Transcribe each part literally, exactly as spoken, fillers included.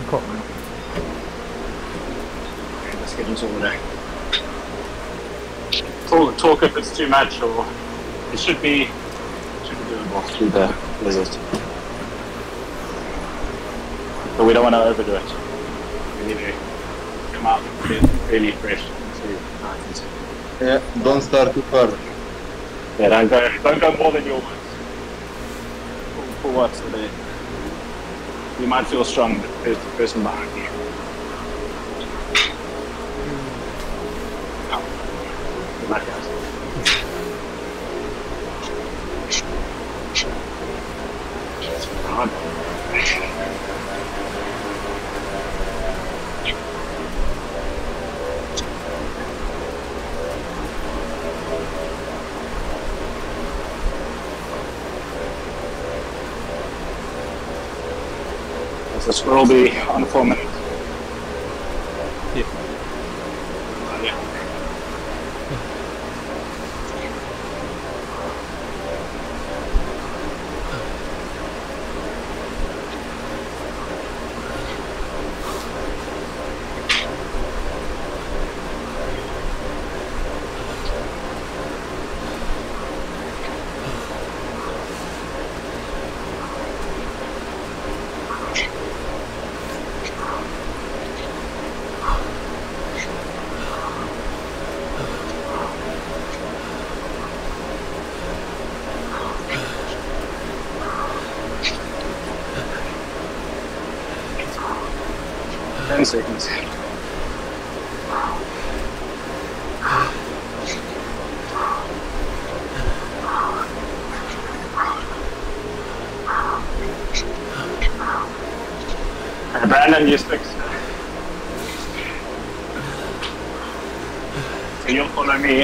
Cool. Okay, let's get into order. Talk, talk if it's too much, or it should be, should be doable through the blizzard. But we don't want to overdo it. We need to come out really fresh into night. Yeah, don't start too far. Yeah, don't go, don't go more than your words. For, for what's there. You might feel strong, but there's the person behind you. Oh. Good luck, guys. That's hard. The squirrel will be on four minutes. Yeah. Uh, yeah. Ten seconds. Uh, Brandon, you six. So you'll follow me.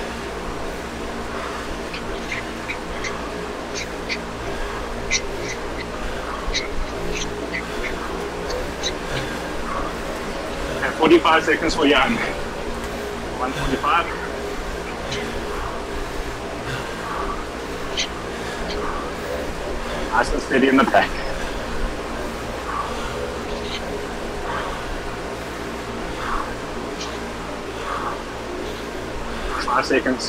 forty-five seconds for Jan. one forty-five. Nice and steady in the back. Five seconds.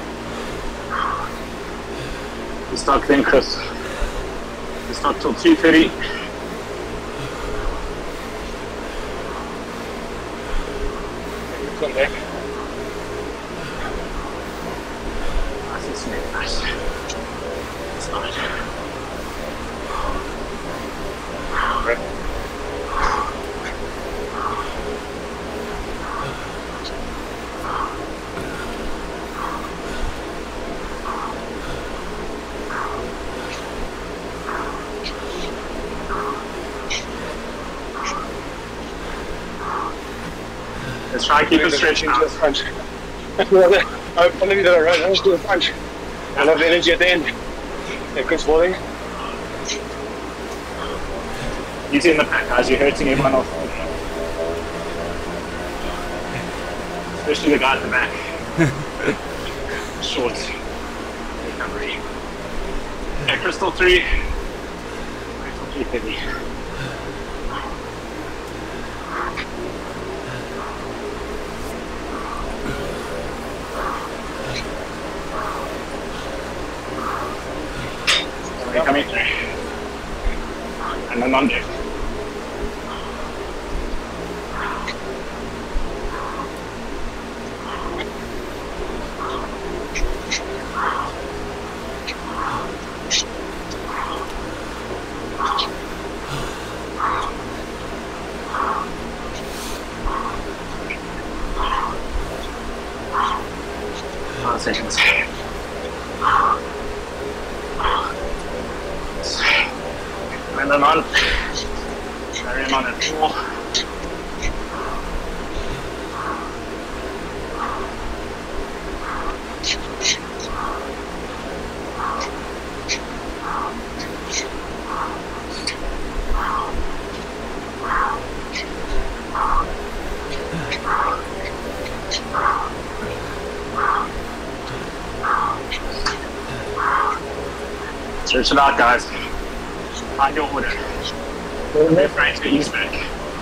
You start then, Chris. You start till two thirty. Come back. Nice and smooth, nice. Start. Right. Let's try and keep it stretched out. Punch. I believe that I right. Let's do a punch. I love the energy at the end. Yeah, Chris Walling. He's in the pack, guys. You're hurting everyone off. Especially the guy at the back. Short recovery. Okay, Crystal three. Crystal three fifty. Coming through. And then on deck. Five seconds. And then on, carry him on at four. Stretch it out, guys. Find your order. Left, right to east back.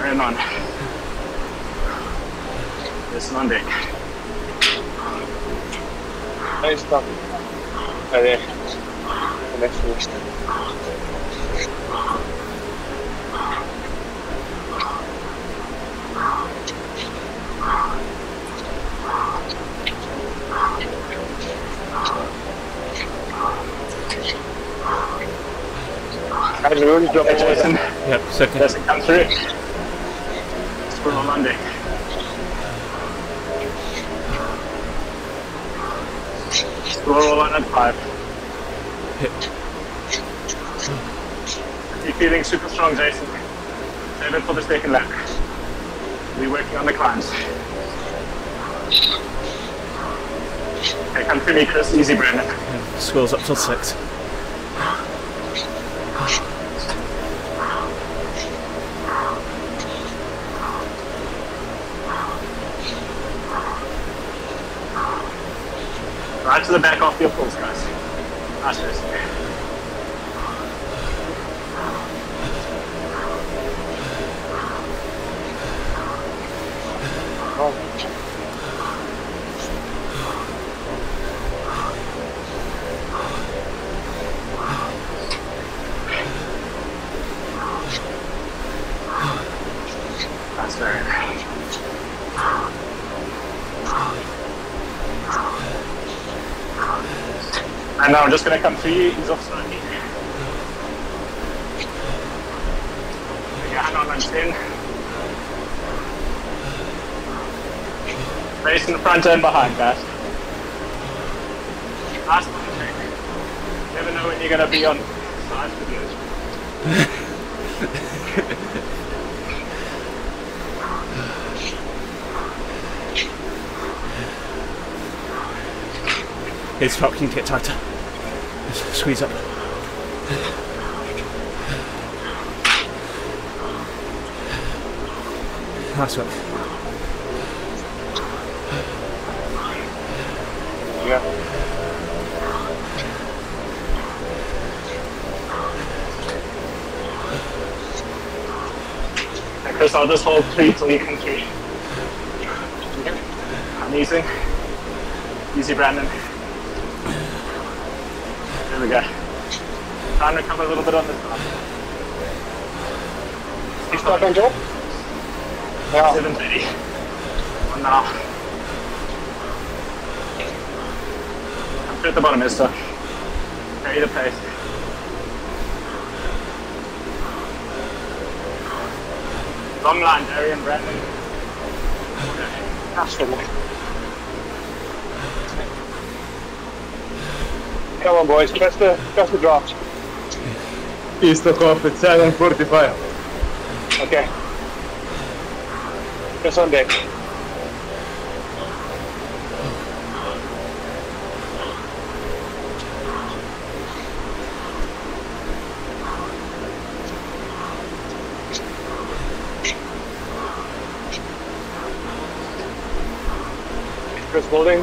Carrying on. Listen on deck. Nice stuff. Right there. The next one. How's the room drop? Hey, Jason. Yep, second. Does it come through? Squirrel on deck. Squirrel on at five. Hit. You're feeling super strong, Jason. Save it for the second lap. We're working on the climbs. Okay, come through me, Chris. Easy, Brandon. Yeah, scores up till six. Right to the back off your pulse, guys. Nice, Jason. That's very nice. And now I'm just going to come through you. He's off slightly. Put your hand on and in. Face in the front and behind, guys. Last one to check. You never know when you're going to be on side for good. His top can get tighter. Just squeeze up. Nice work. Yeah. And Chris, I'll just hold three till you come through. I'm easy. Easy, Brandon. There we go. Time to come a little bit on this side. You start on top? Yeah. seven thirty. One now. Come through at the bottom, mister. Carry the pace. Long line, Darian, Brandon. That's the one. Come on, boys. Press the, press the drops. East of off at seven forty-five. Okay. Press on deck. Chris holding.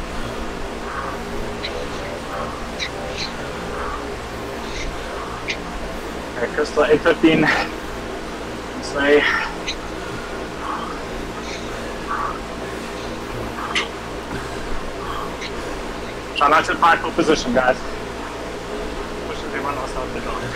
Okay, Crystal, eight fifteen. Say. Try not to fight for position, guys. Push everyone else out the door.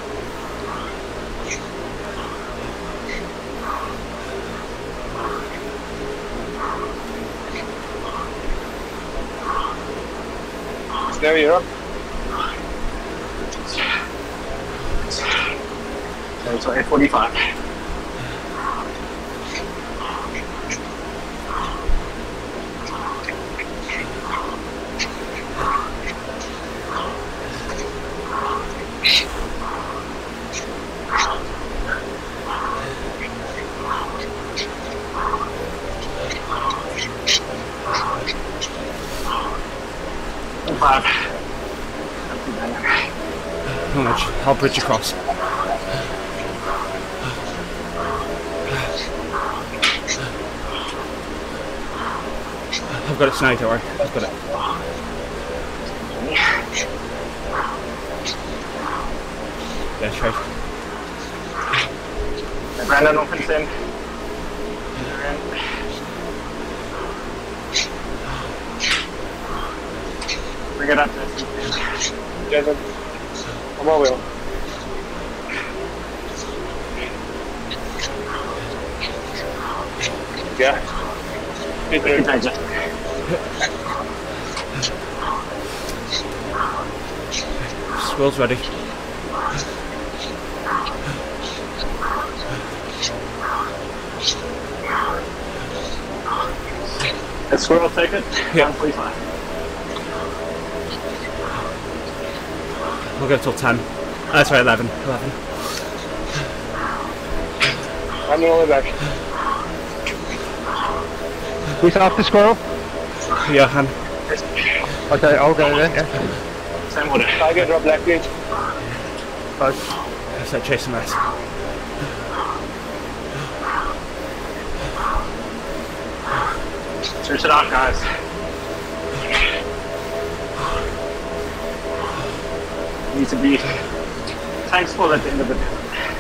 There you're up. Okay, so eight forty-five. Five. How much? I'll bridge across. I've got it snowed, don't worry. I've got it. Yeah, straight. Brandon opens in. Bring it up, Jason. Jason, come on, Will. Yeah. Good night, Jason. Squirrel's ready. Let Squirrel take it. Yeah. Please fine. We'll go till ten. Oh, sorry, eleven. eleven. I'm the only back. Who's after Squirrel? Johan. Okay, I'll go then, yeah. Same order. I get drop black page. Both. I said chasing that. Search it out, guys. Need to be thankful at the end of the day.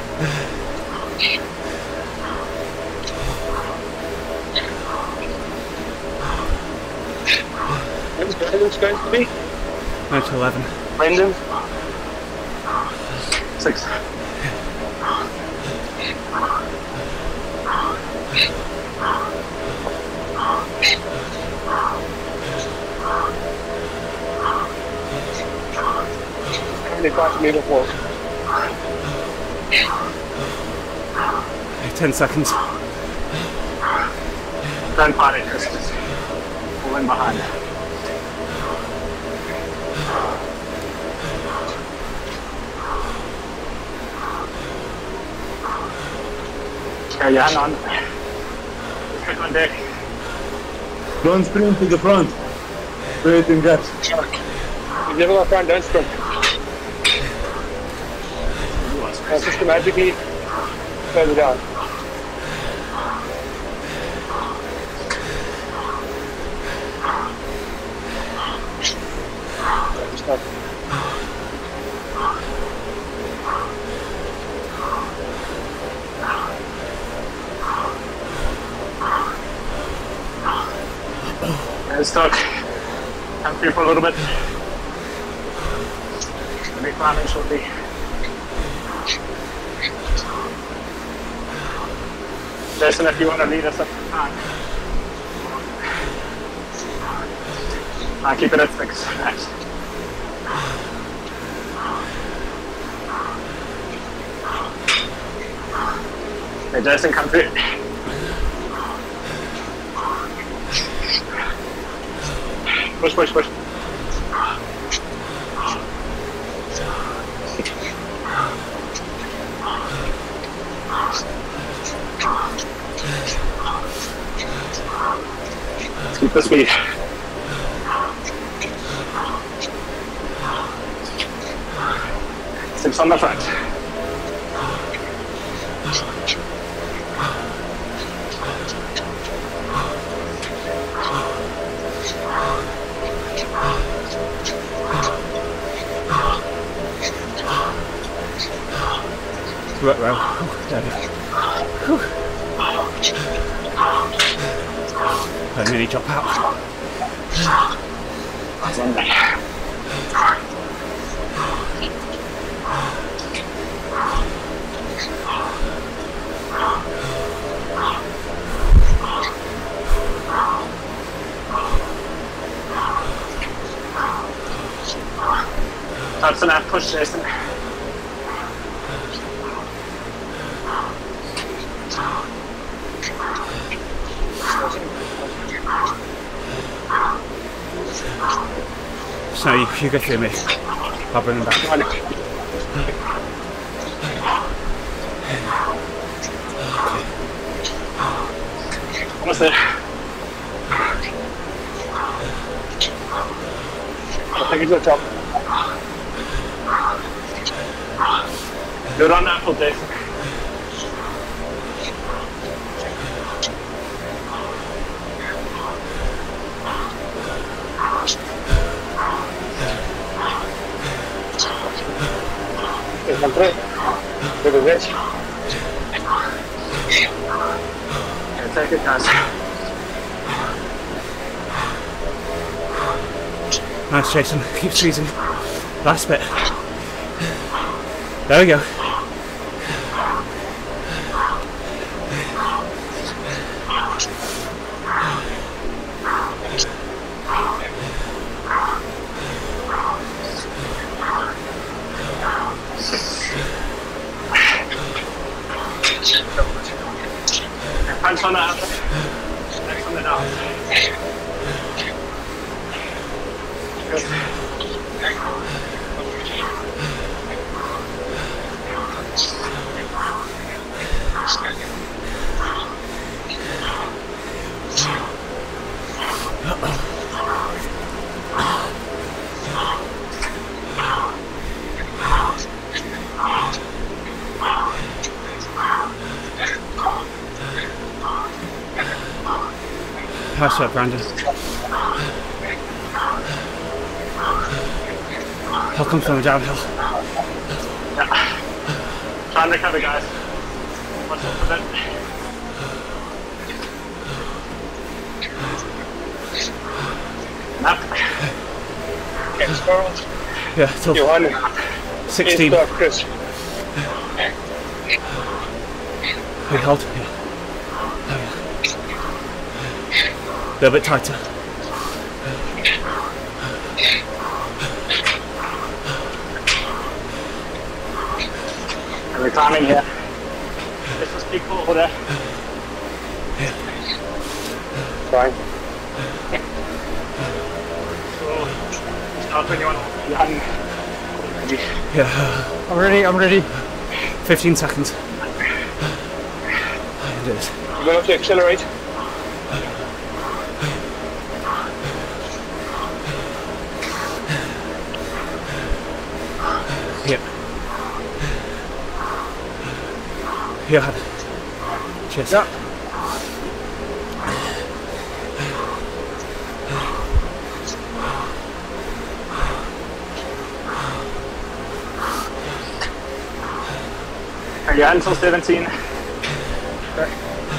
When's Brandon's going to be? nine to eleven. Brendan? Six. They caught me before. ten seconds. Don't fight it, Chris. Just pull in behind. Okay, yeah, hang on. Quick on deck. Don't sprint to the front. Straight in gaps. You never got front, don't sprint. Uh, systematically further down. Stop. And stuck. Come through for a little bit. Let me climb in shortly. Jason, if you want to lead us up to time. I'll keep it at six. Nice. Hey, Jason, come through. Push, push, push. Let's keep the speed. Six on the front. Right row. I nearly drop out. That's on there. That's enough. Push, Jason. So you, you go through me. I'll bring them back. Almost there. I think it's the top. Good on that, Jason. Encontré. Pero ves. Yeah, take it, guys. Nice, Jason. Keep squeezing. Last bit. There we go. Hands on the out. Next on the down. Good. Pass up, Brandon. He'll come from downhill. Yeah. Try and recover, guys. Watch out for that. Nap. Okay, Squirrel. Yeah, till You won. sixteen. Stop, Chris. Wait, hold. Yeah. There we go. A little bit tighter. And we're climbing here. Let's just keep forward there. Fine. So, start when you want. Young. Ready. Yeah. I'm ready, I'm ready. fifteen seconds. It is. You're going to accelerate. Yep. Yeah. Cheers. Yeah. And your hands on seventeen. Okay.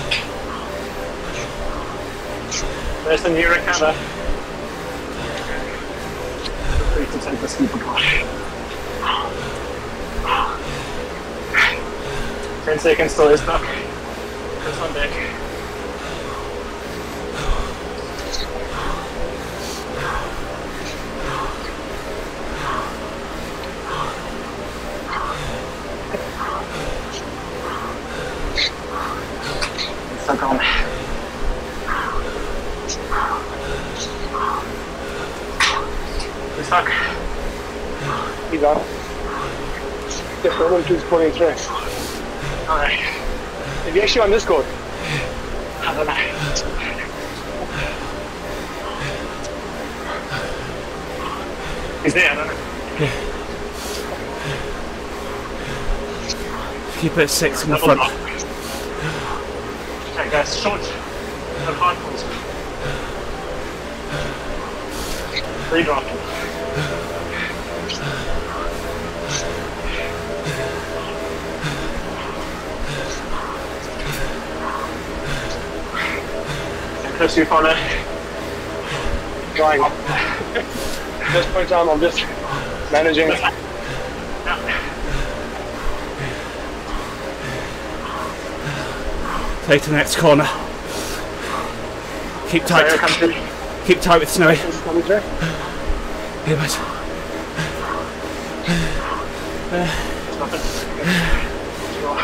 There's a new recover. Feel free to take the sleeper car. ten seconds till it's stuck. Just on deck. Stuck on. It's stuck. He's on. Yes, I want to pulling through. Alright. If you actually on this code, I don't know. He's there, I don't know. Keep it at six in the Double front. drop. Okay guys, short. The hard pulls. Three drop. Chris, you follow. drawing. Just point down, I'm just managing. Yeah. Take to the next corner. Keep tight. Sorry, come through. Keep tight with Snowy. Just coming through. Here, mate. Stop it. Sure.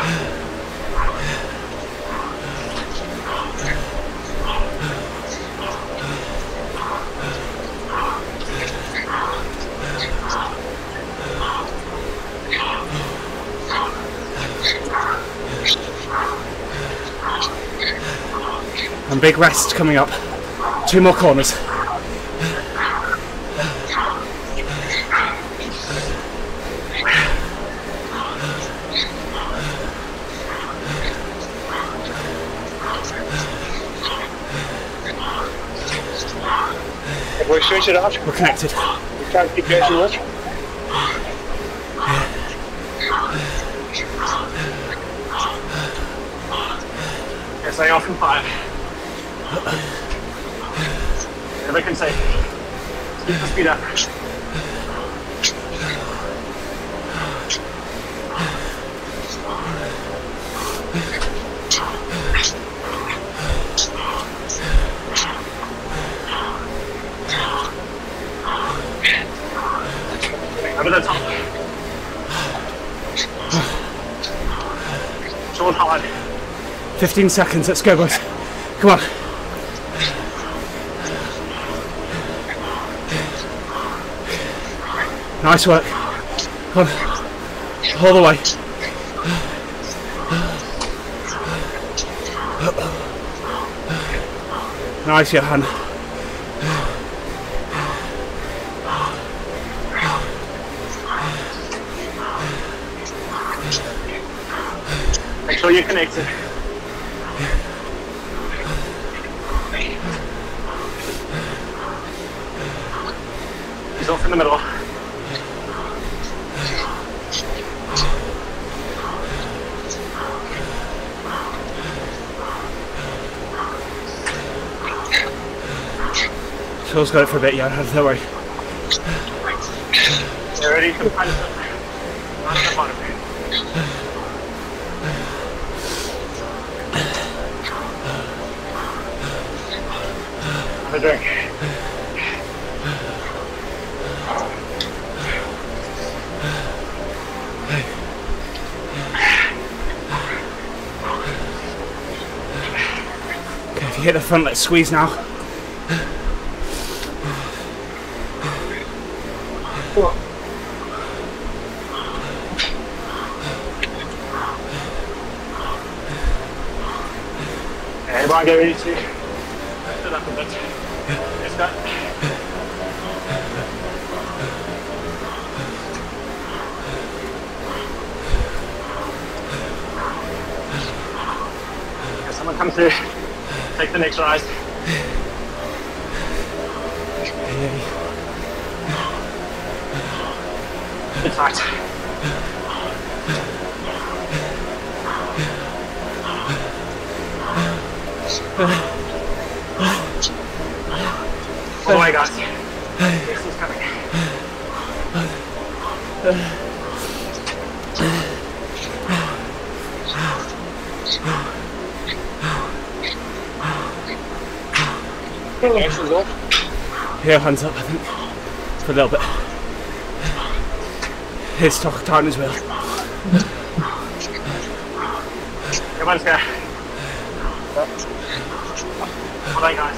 And big rest coming up. Two more corners. If we switch it out, We're connected. we can't keep guessing much. Stay off in five. Whatever I can say. Keep the speed up. Over the top. Short hard. fifteen seconds, let's go, boys. Come on. Nice work. Come on. All the way. Nice, Johan. Make sure you're connected. He's off in the middle. Phil's got it for a bit, yeah, don't worry. You ready? Come punch it. Run the bottom. Have a drink. Okay, if you hit the front, let's squeeze now. Everyone get ready to lift it up a bit. Yes, go. If someone come through, take the next rise. Good tight. All the way, guys. This is coming. Action's off. Yeah, hands up, I think. For a little bit. His talk time as well. Come on, Scott. All right, guys.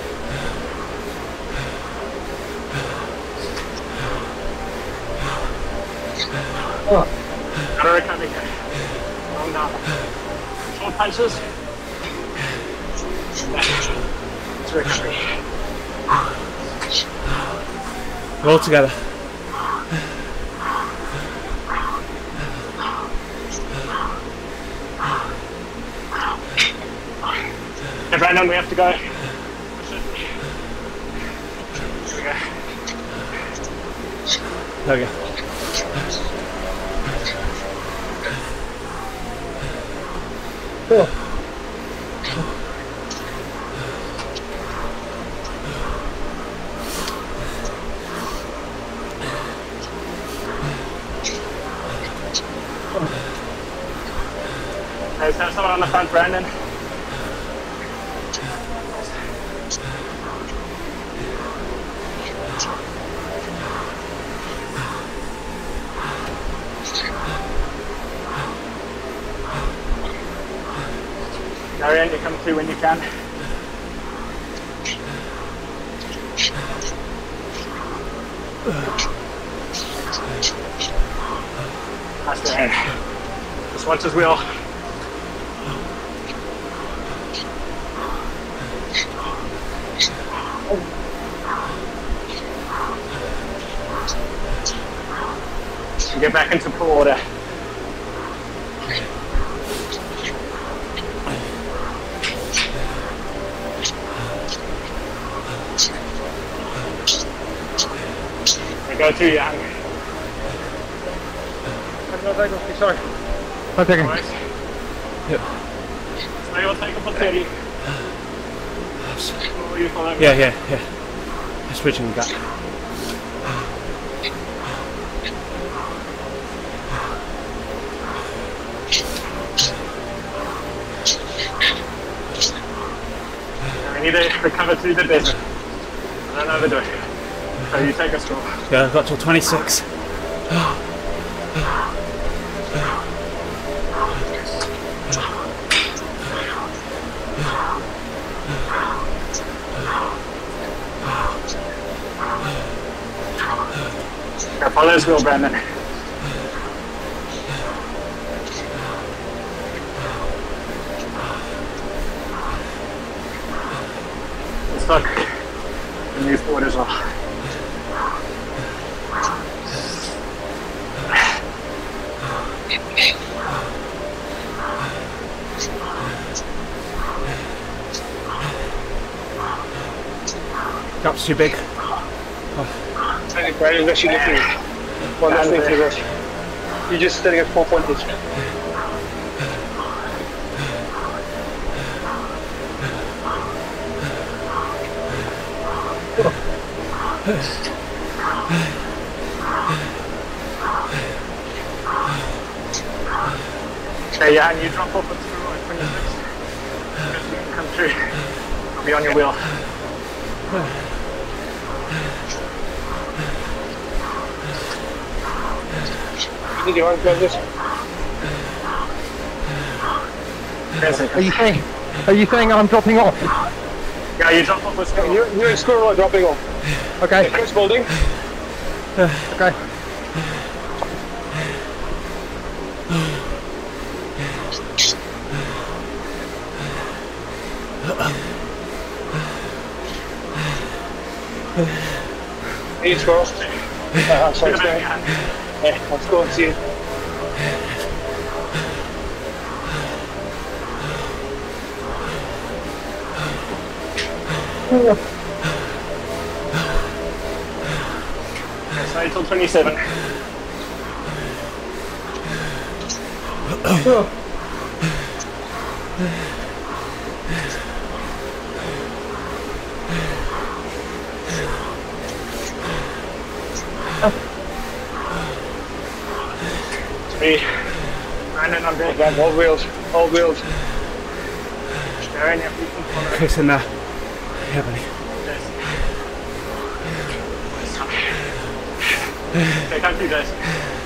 Got a recovery here. Long down. Short punches. It's recovery. Roll together. Hey, Brandon, we have to go. Push it. Here we go. There we go. Hey, is there someone on the front, Brandon? Darian, you come through when you can. That's the hand. Just watch his wheel. And get back into pool order. Go too young. Sorry. One second. Right. Yep. I will take a for thirty. Oh, you follow me? Yeah, yeah, yeah. Just bridging the gap. I need to recover through the desert. I don't overdo it. So you take a stroll. Yeah, I've got till twenty-six. Yeah, follow this wheel, Brandon. It's stuck. And move forward as well. Gap's too big. I think Brandon actually looking one listening to this. You're just sitting at four pointers. Okay, yeah, and you drop off at through at twenty-six. Just you can come through. I'll be on your wheel. Did you want to grab this? Are you saying? Are you saying I'm dropping off? Yeah, you drop off with Yeah, you're, you're in squirrel or dropping off. Okay. Chris building. Okay. Hey, squirrel. Uh, sorry, sorry. Yeah, let's go and see it. Okay, so until twenty-seven. Three. Brandon, I'm good. Grab all wheels, all wheels. Darren, if you can follow. Chris in there. Yeah, buddy. Okay, come through, guys.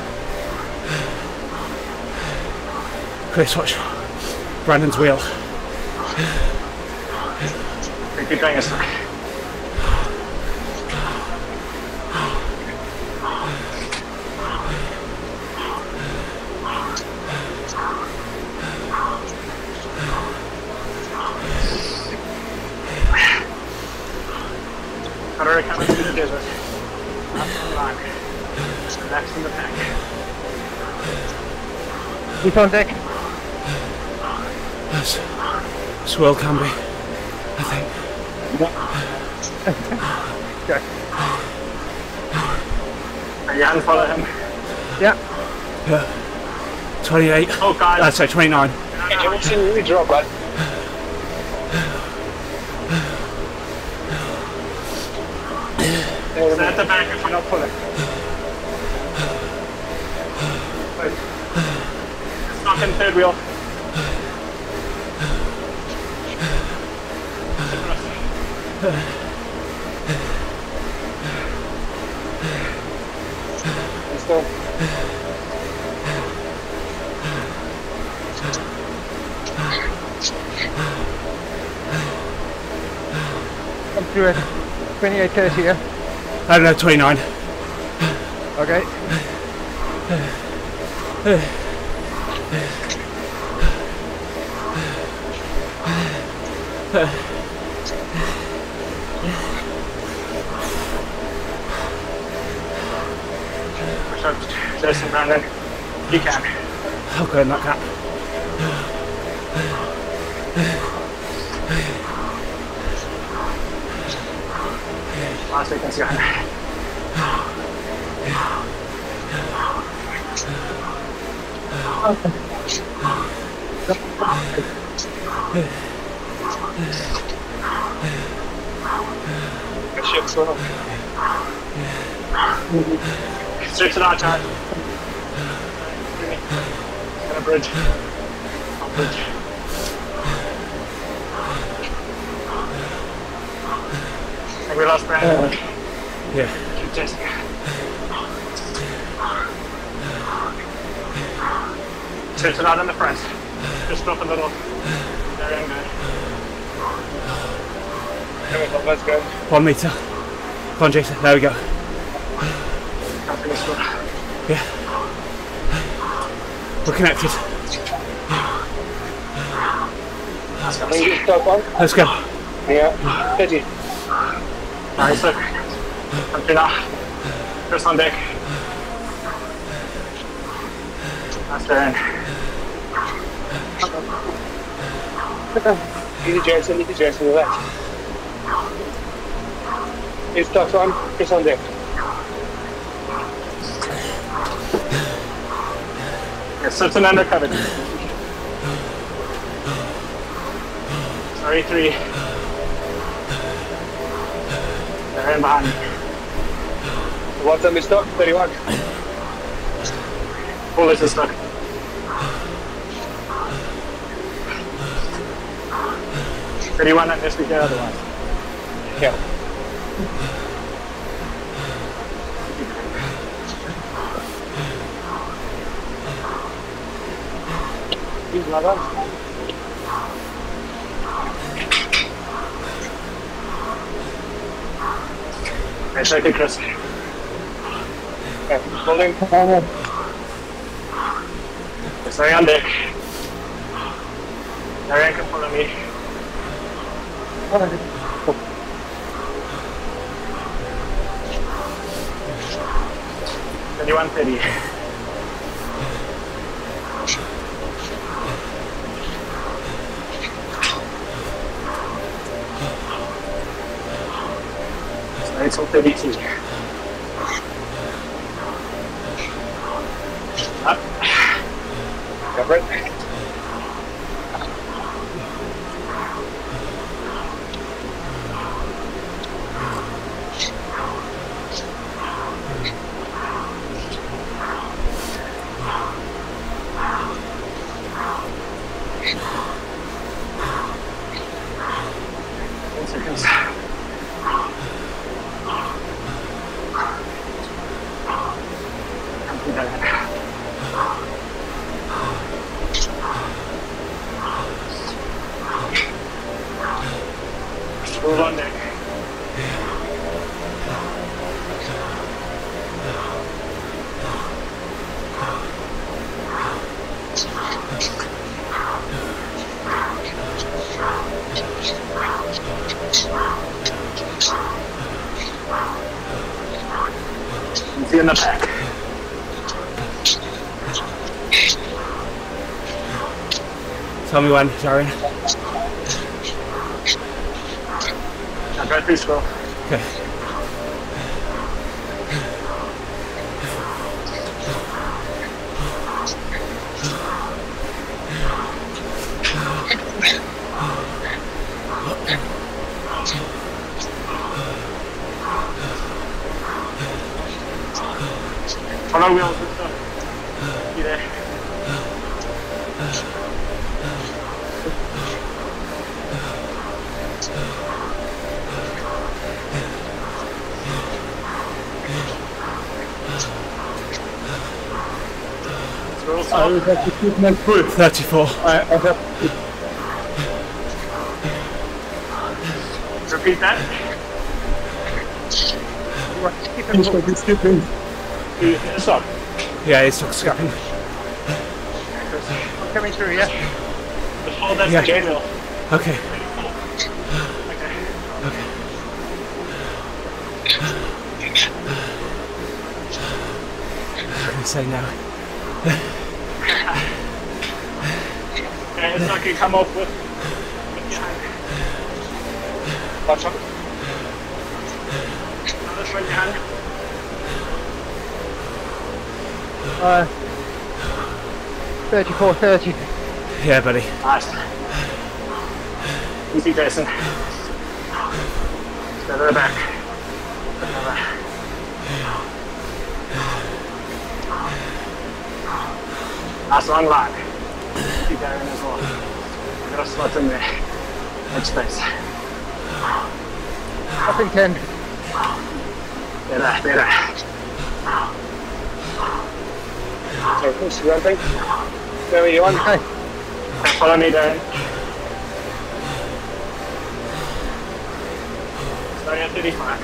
Chris, watch Brandon's wheel. Okay, keep going, it's fine. Gotta recover through the desert. Up the line. Relax in the pack. He's on deck. That's, that's Will Canby, I think. Okay. Are you hand follow him? Yeah. Yeah. twenty-eight. Oh, God. I'd say twenty-nine. Hey, can we see you drop, bud? Stand at the back if you're not pulling. Stuck in third wheel. Let's go. Come through at twenty-eight thirty, yeah? I don't know, twenty-nine. Okay. Push up, Jason, Brandon. You can. I'll go in that gap. Last seconds gone. Good shit, so. Straight to that chart. Get a bridge. Up bridge. I think we lost Brandon. Yeah. Keep chasing. Straight to that in the front. Just drop a little. There and good. There we go, let's go. One meter. Come on, Jason. There we go. Can't finish one. Yeah. We're connected. Let's go. Can you get stuck on? Let's go. Yeah. Steady. Nice look. Come through now. Chris on deck. That's there. Easy Jason, easy Jason, relax. He's stuck on, Chris on deck. Yes, so it's an undercover. Sorry, three. They're in behind me. What time is stuck? thirty-one. Bullets is stuck. thirty-one and this week the other one. Yeah. He's not on. Nice shot, Chris. Okay, holding. Stay on deck. Darian can follow me. thirty-one thirty. It's on thirty-two. Up. Cover it. Ten seconds. Come through that. Move on deck. See you in the back. Tell me when, Darian. Now drive through scroll. Okay. Follow wheels and stuff. Be there. Scroll I stop. will have to keep my foot. thirty-four. I, I have to Repeat that. finish what is skipping. You stop. Yeah, he's stuck scrapping. Coming through, yeah? Just hold that Yeah. to J mill. Okay. Okay. What can I say now? Okay, it's not gonna come off with, with your hand. Watch out. Now this one, your hand. Uh, thirty-four thirty. Yeah, buddy. Nice. Easy, Jason. Stay to the back. Another. Last long line. Keep going as well. We've got a slot in there. Edge space. Up in ten. Better, better. So, who's ramping? Where are you on? Okay. Follow me down. Starting at thirty-five.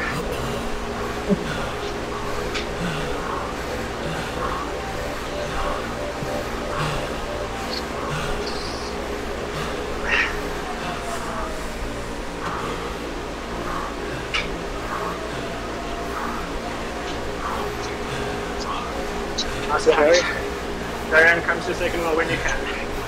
That's it, Harry. Diane comes to second wheel when you can.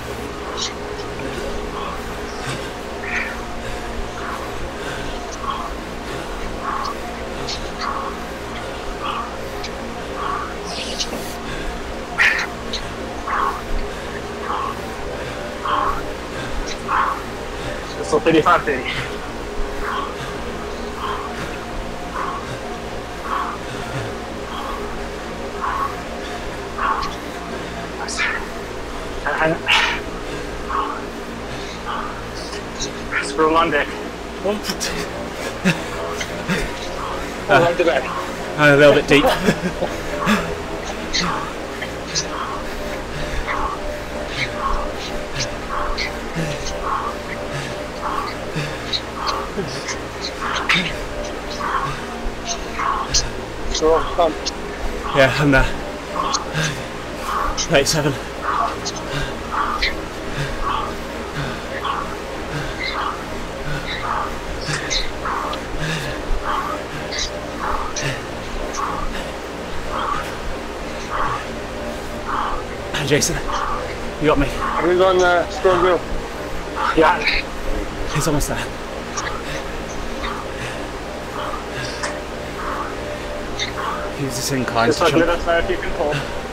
So thirty-five thirty. And scroll on deck. Oh, Oh, right the back. a little bit deep. So, come. Yeah, I'm there. thirty-seven. Jason, you got me. Who's on uh, strong wheel? Yeah. He's almost there. He's just inclined Just to like jump. let us know if you can pull.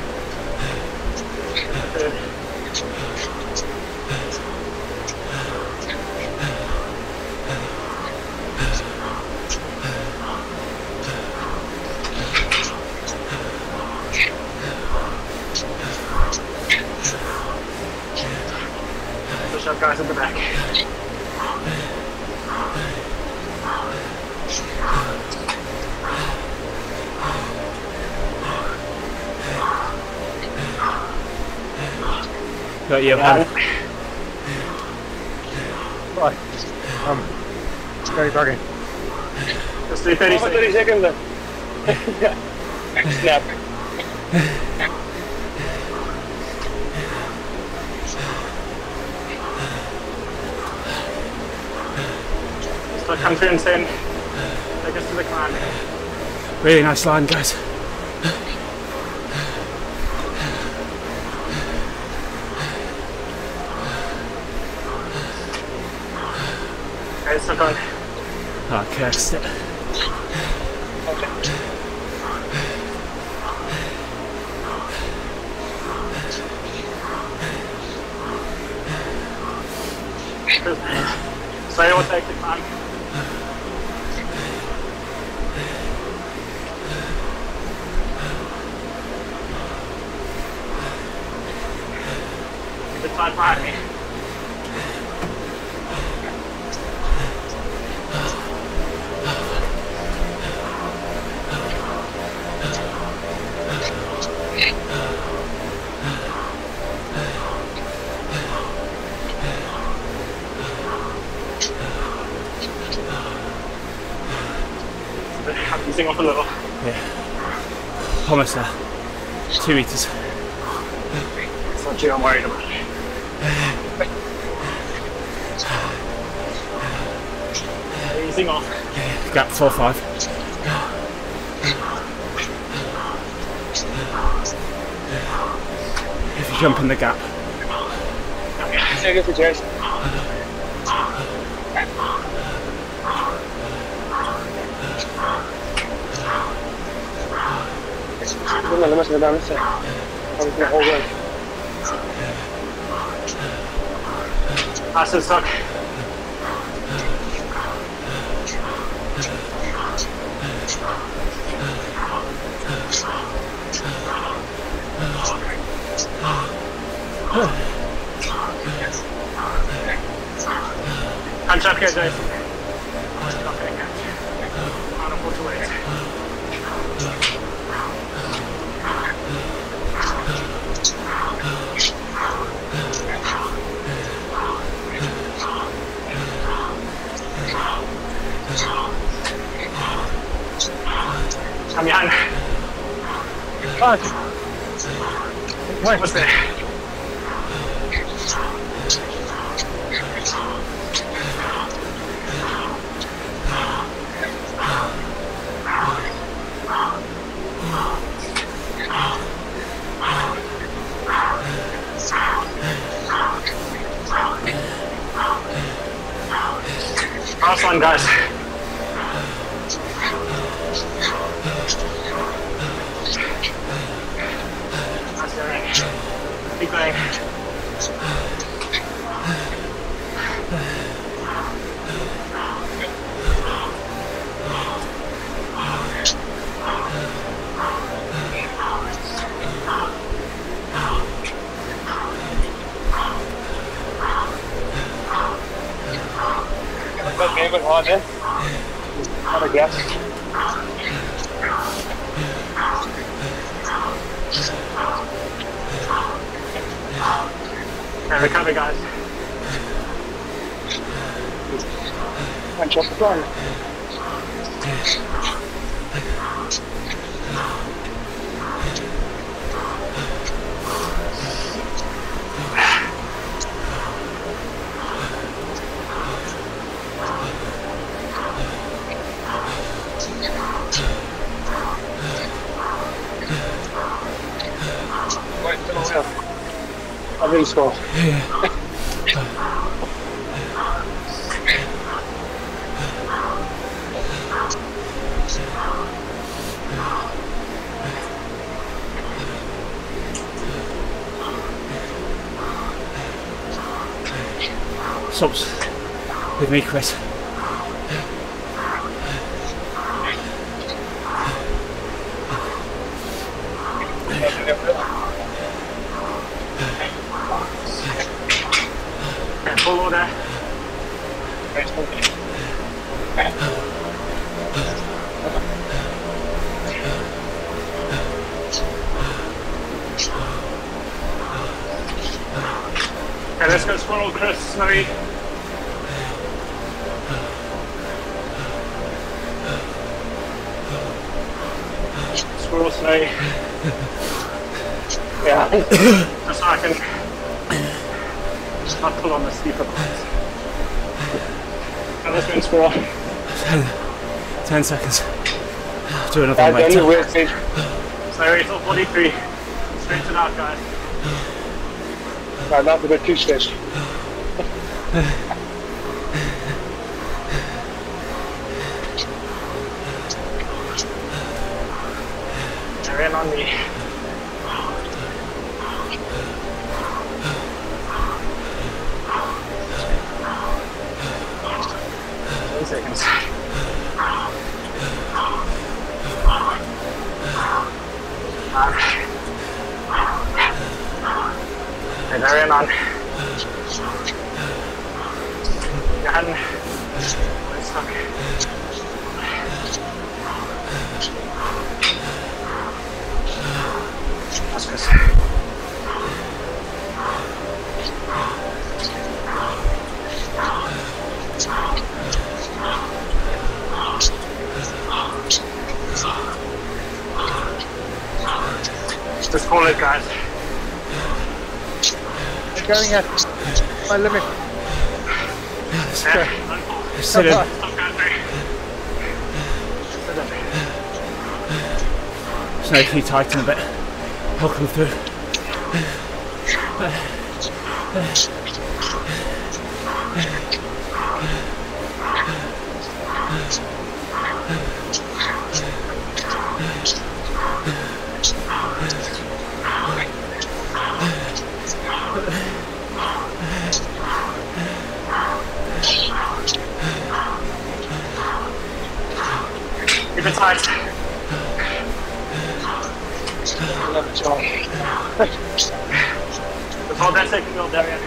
Push up guys at the back. Got you, Yeah. man. Right. Um, very bugging. Just do thirty Oh, thirty seconds. seconds then. Snap. Just like come through and send. Take us to the climb. Really nice line, guys. Okay, stuck on. Oh, cursed it. So I will take the climb. Keep it tight behind me. I'm easing off a little. Yeah. Almost there. Two meters. It's not you I'm worried about. Easing off. Gap four five. If you jump in the gap. Take it for Jason. Quella la messa da messa. Come the whole run. Pass and stuck. Punch up here, Jason. Okay, catch. On a foot away. Come behind. Fuck. Wait. What's there? Last one, guys. That's going. Keep going. But maybe on it. Have a guess. And recover, guys. Punch up the front. I think so. Stops with me, Chris. Full order. Okay, let's go squirrel, Chris, Snowy. Squirrel, Snowy. Yeah, just so I can not pull on the steeper parts. And let's go in squirrel. Ten seconds. Do another That's one the only later. weird stage. Snowy till forty-three. Straighten it out, guys. No, not the bit too stitched. They're in on me. Ten seconds. Okay, they're in on. Gun. It's stuck. That's good. Just call it, guys. Going at my limit. Yeah. Sit in. Stop, guys. Sit in. Snow, can you tighten a bit? I'll come through. Keep it tight. Just hold that second wheel, Darian.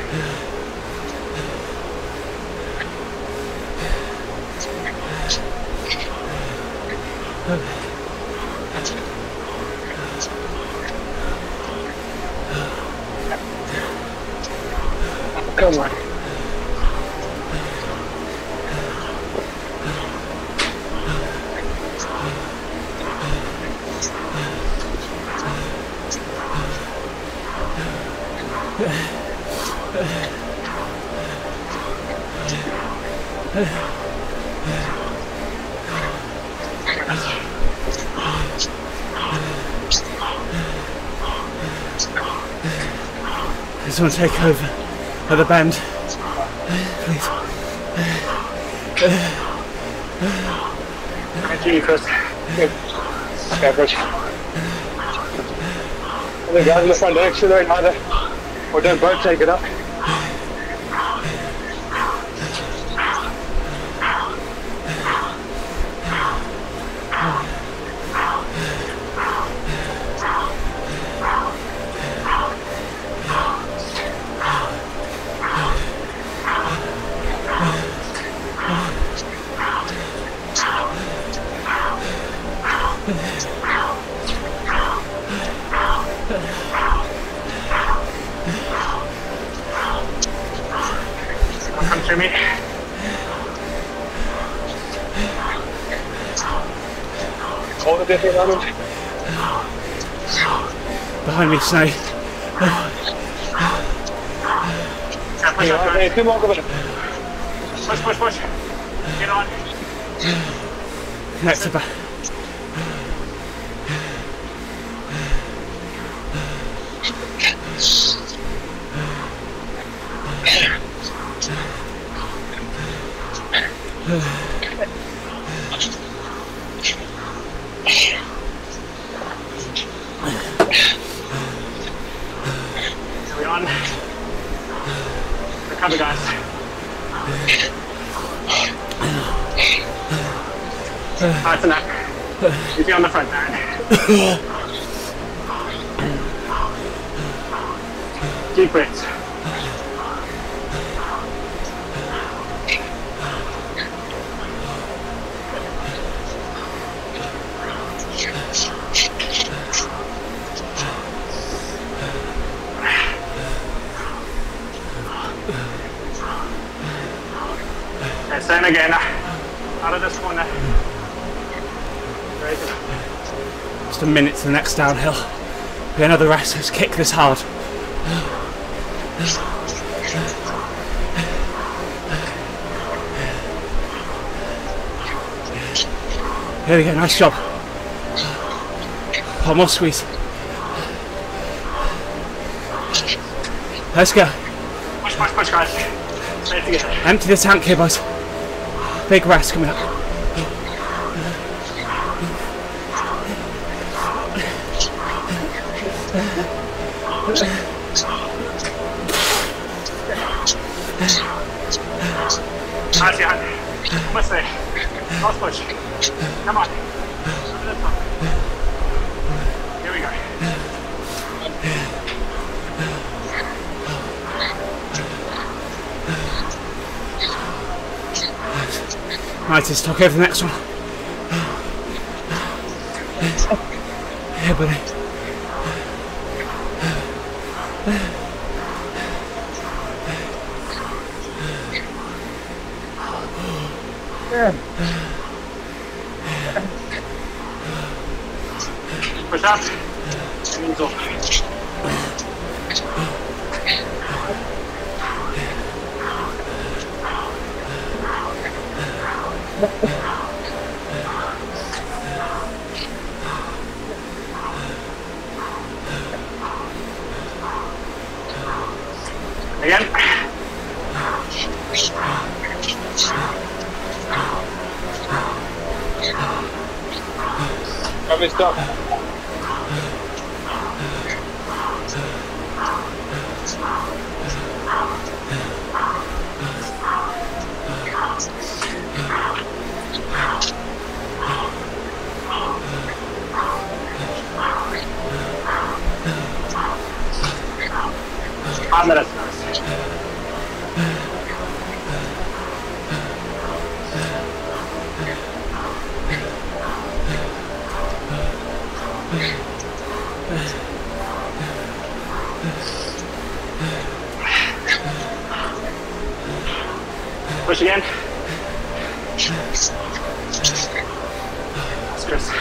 Come on. I just want to take over at the bend. Please. Thank you, Chris. Good. Average. I think guys in the front direction there, either or don't both take it up. Come to me. Hold it there for a moment. Behind me, Snow. Yeah, push up, Hey, guys. two more, come on. Push, push, push. Get on. Next to back. Are we on? Recover, guys. That's enough. Easy on the front, man. Deep breaths. Okay, same again. Out of this corner. Very good. Just a minute to the next downhill. Be another rest. Let's kick this hard. Here we go. Nice job. One more squeeze. Let's go. Push, push, push, guys. Stay together. Empty the tank here, boys. Big rest coming up. Nice, Jan. Almost there. Last push. Come on. Over the top. Here we go. Right, let's talk over the next one. Yeah, buddy. Push up. And knees off. Again. Probably stop. Five Push again. That's Chris.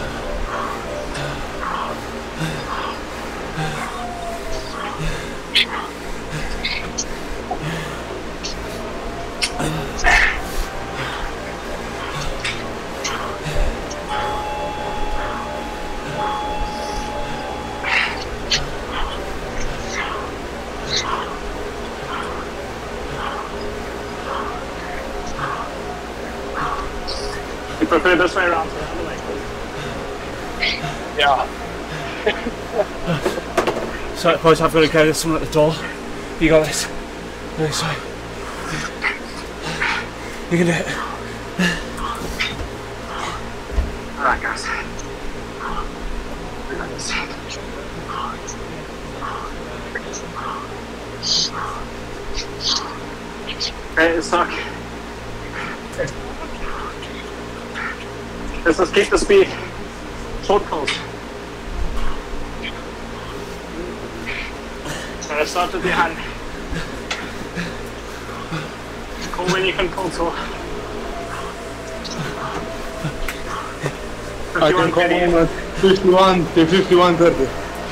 You prefer this way around to the other way? Yeah. So, boys, I've got to go. There's someone at the door. You got this. Really sorry. You can do it. Alright, guys. We got this. Okay, it's stuck. Let's just keep the speed. Short pulse. So let's start with your hand. Pull when you can pull to. I can come on at fifty-one to fifty-one thirty.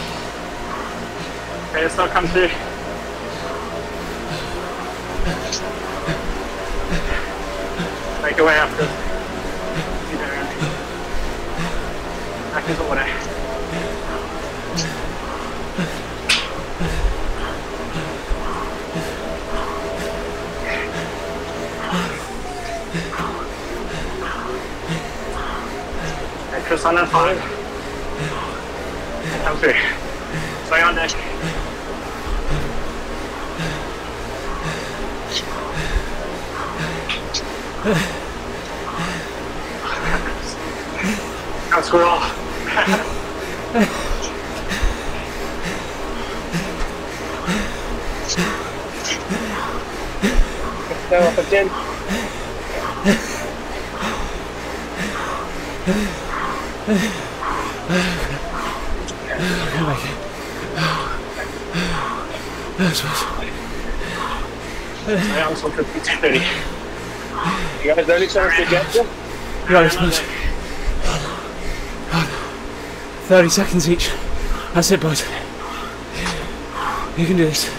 Okay, let's not come through. Make your way after. Back into order. Okay, Chris on and five. Come through. Stay on deck. Now squirrel. Now up again. I also could be thirty. You guys only chance to get you? You got this, boys. thirty seconds each. That's it, boys. You can do this.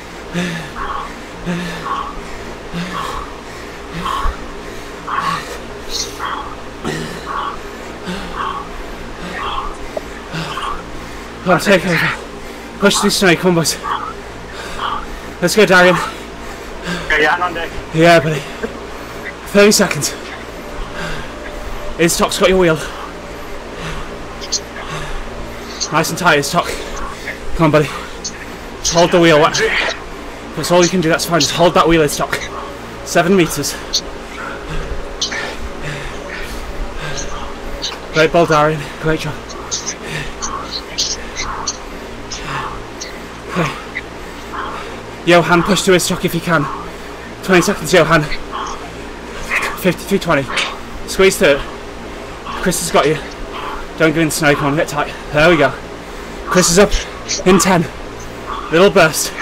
Come on, take over. Push through snow, come on, boys. Let's go, Darian. Okay, yeah, on deck. Yeah, buddy. thirty seconds. Iztok got your wheel. Nice and tight, Iztok. Come on, buddy. Just hold the wheel. That's all you can do, that's fine. Just hold that wheel, Iztok. Seven metres. Great ball, Darian. Great job. Okay. Johan, push to Iztok if you can. twenty seconds, Johan. fifty-three twenty. Squeeze through it. Chris has got you. Don't go in the snow, come on, get tight. There we go. Chris is up in ten. Little burst.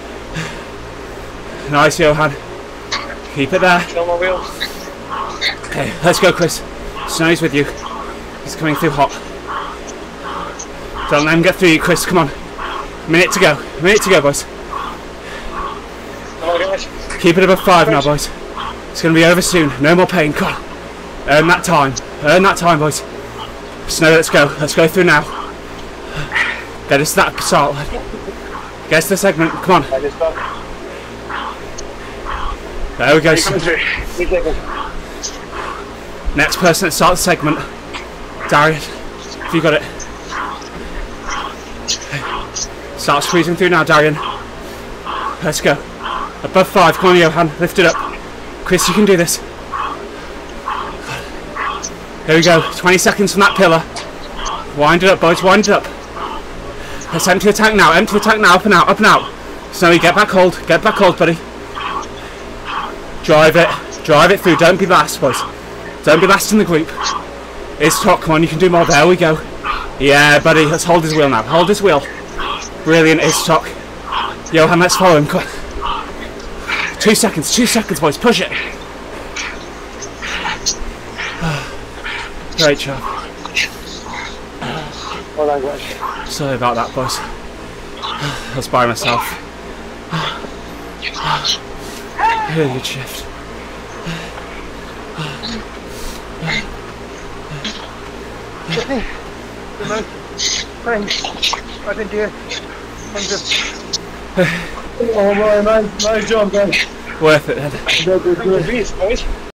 Nice, Johan. Keep it there. Show my wheel. Okay, let's go, Chris. Snow's with you. He's coming through hot. Don't let him get through you, Chris. Come on. Minute to go. Minute to go, boys. Come on, guys. Keep it above five now, boys. It's going to be over soon. No more pain. Come on. Earn that time. Earn that time, boys. Snow, let's go. Let's go through now. Get us to that start. Get us to the segment. Come on. I just stopped. There we go. Coming through. Keep taking. Next person that starts the segment. Darian, have you got it? Start squeezing through now, Darian. Let's go. Above five. Come on, Johan. Lift it up. Chris, you can do this. Here we go. twenty seconds from that pillar. Wind it up, boys. Wind it up. Let's empty the tank now. Empty the tank now. Up and out. Up and out. Snowy, get back hold. Get back hold, buddy. Drive it. Drive it through. Don't be last, boys. Don't be last in the group. Iztok, come on. You can do more. There we go. Yeah, buddy. Let's hold his wheel now. Hold his wheel. Brilliant, Iztok. Johan, let's follow him. Come on. Two seconds, two seconds, boys. Push it. Great job. Well done, guys. Sorry about that, boys. I was by myself. Really good shift. Hey, the most thing I've been doing. I'm just. Oh my, nice, nice job, guys. Worth it then. Good, good, good. Beast, boys.